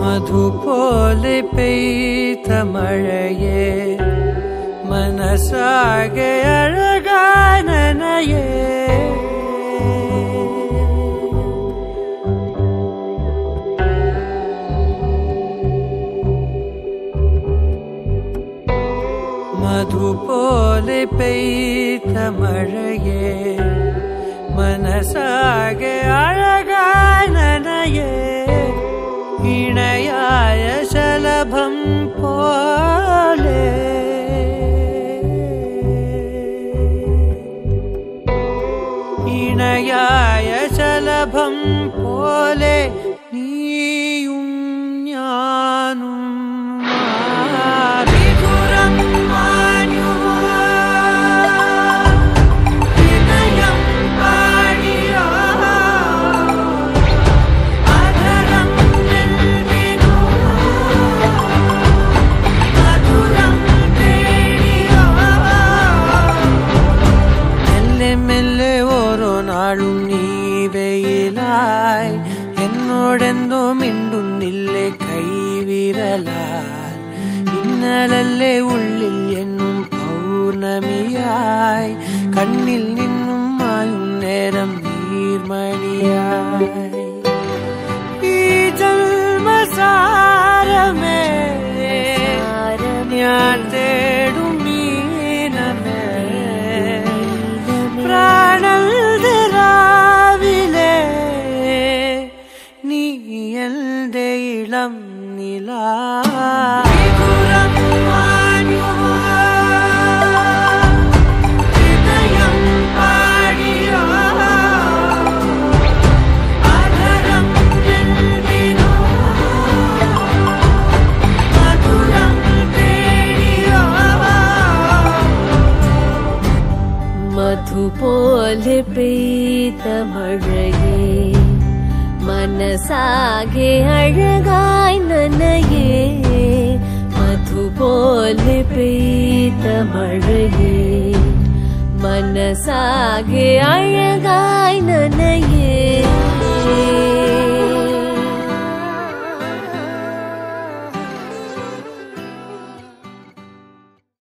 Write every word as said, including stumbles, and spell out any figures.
മധുപോലെ പെയ്ത മഴയേ മനസ്സാകെ അഴകാനനയേ മധുപോലെ പെയ്ത മഴയേ മനസ്സാകെ അഴകാനനയേ ഇണയായ ശലഭം പോലെ ഇണയായ ശലഭം പോലെ നീയും ഞാനും വിദുരം മാഞ്ഞുവോ ഹൃദയം പാടിയോ അധരം നൽകിനോ മധുരം തേടിയോ മെല്ലെ മെല്ലെ ഓരോ നാളും നീ വെയിലായി എന്നോടെന്തോ മിണ്ടുന്നില്ലേ കൈവിരലാൽ ഇന്നലല്ലേ ഉള്ളിൽ എന്നും പൗർണമിയായി കണ്ണിൽ നിന്നും മായും നേരം നീർമണിയായി ഈ ജന്മസാരമേ ഞാൻ തേടും മീനമേ പ്രാണൽരാവിലെ നീ എന്റെ ഇളം നിലാ വിദുരം മാഞ്ഞുവോ ഹൃദയം പാടിയോ അധരം നൽകിനോ മധുരം തേടിയോ മധുപോലെ പെയ്ത മഴയേ മനസ്സാകെ അഴകായി നനയേ മധുപോലെ പെയ്ത മഴയേ മനസ്സാകെ അഴകായി നനയേ